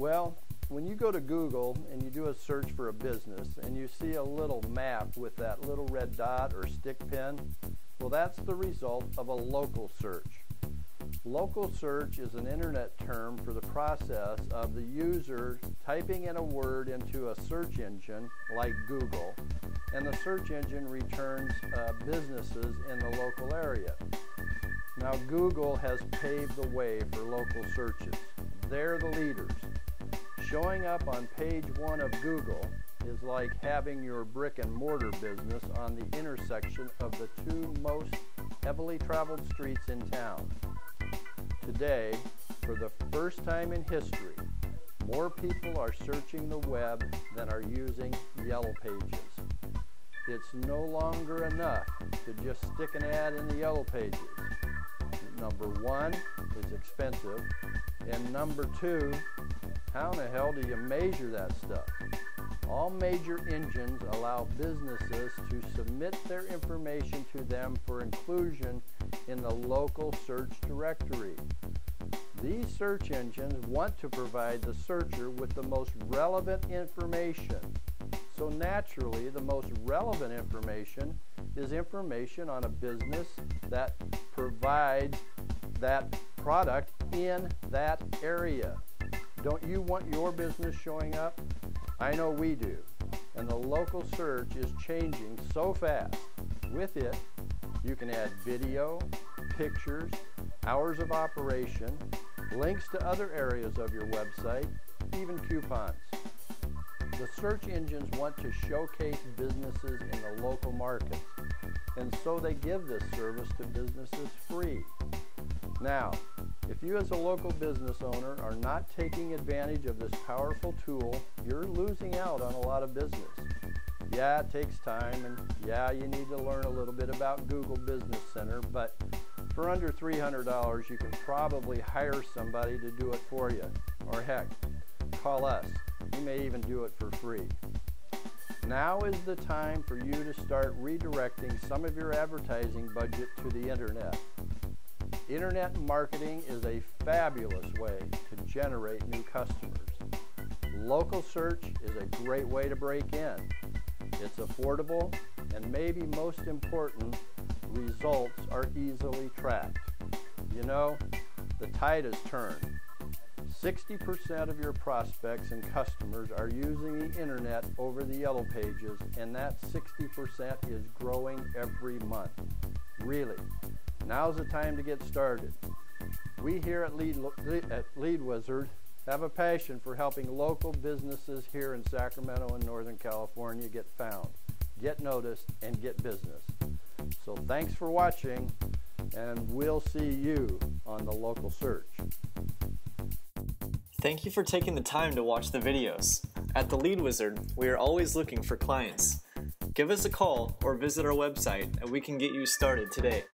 Well, when you go to Google and you do a search for a business and you see a little map with that little red dot or stick pin, well, that's the result of a local search. Local search is an internet term for the process of the user typing in a word into a search engine like Google, and the search engine returns businesses in the local area. Now, Google has paved the way for local searches. They're the leaders. Showing up on page 1 of Google is like having your brick and mortar business on the intersection of the two most heavily traveled streets in town. Today, for the first time in history, more people are searching the web than are using Yellow Pages. It's no longer enough to just stick an ad in the Yellow Pages. Number one, it's expensive, and number two, how in the hell do you measure that stuff? All major engines allow businesses to submit their information to them for inclusion in the local search directory. These search engines want to provide the searcher with the most relevant information. So naturally, the most relevant information is information on a business that provides that product in that area. Don't you want your business showing up? I know we do. And the local search is changing so fast. With it, you can add video, pictures, hours of operation, links to other areas of your website, even coupons. The search engines want to showcase businesses in the local markets, and so they give this service to businesses free. Now, if you as a local business owner are not taking advantage of this powerful tool, you're losing out on a lot of business. Yeah, it takes time, and yeah, you need to learn a little bit about Google Business Center, but for under $300, you can probably hire somebody to do it for you. Or heck, call us. We may even do it for free. Now is the time for you to start redirecting some of your advertising budget to the internet. Internet marketing is a fabulous way to generate new customers. Local search is a great way to break in. It's affordable, and maybe most important, results are easily tracked. You know, the tide has turned. 60% of your prospects and customers are using the internet over the Yellow Pages, and that 60% is growing every month. Really, now's the time to get started. We here at Lead Wizard have a passion for helping local businesses here in Sacramento and Northern California get found, get noticed, and get business. So thanks for watching, and we'll see you on the local search. Thank you for taking the time to watch the videos. At the Lead Wizard, we are always looking for clients. Give us a call or visit our website and we can get you started today.